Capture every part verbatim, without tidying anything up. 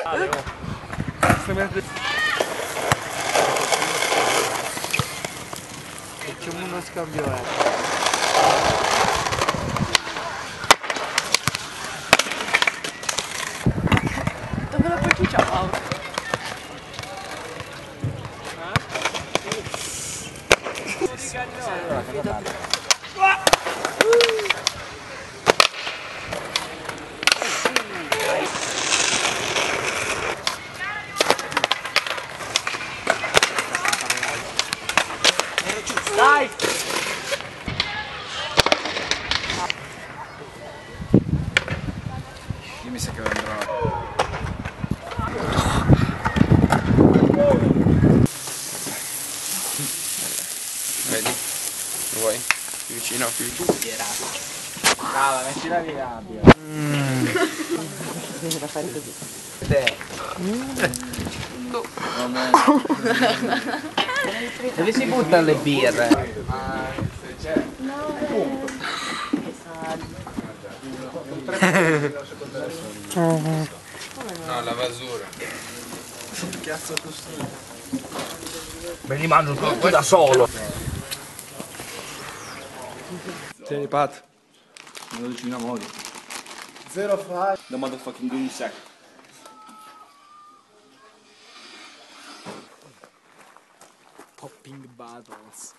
Facciamo uno scambio, eh. Dove la parcheggia Paolo? Dai! Io mi sa che andrò. Vedi? Lo vuoi? Più vicino, più vicino. Brava, metti la rabbia. Mm. Da fare così. Te. No. Dove si buttano le birre? No, la vasura. Che cazzo questo? Me li mangio tutto da solo. Tieni Pat, me lo dici una moda. Zero five. The motherfucking doom sack. Popping battles.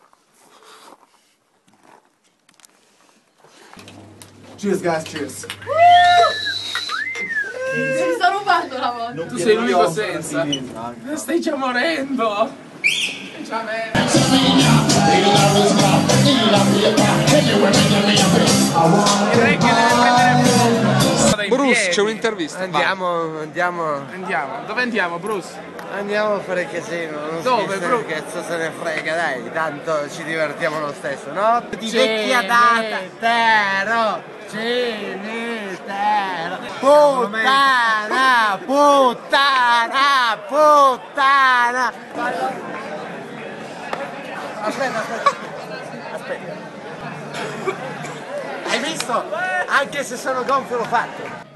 Cheers guys, cheers. Si sta rubando la volta. Tu sei l'unico senza. Stai già morendo. Stai già morendo. Direi che deve prendere Bruce, c'è un'intervista. Andiamo, andiamo, Andiamo. Dove andiamo, Bruce? andiamo a fare casino, non Dove, si bro? che cazzo se ne frega, dai, tanto ci divertiamo lo stesso, no? Di Cimitero. vecchia data, tero, cimitero, puttana, puttana, puttana. Aspetta, aspetta, aspetta. Hai visto? Anche se sono gonfio l'ho fatto.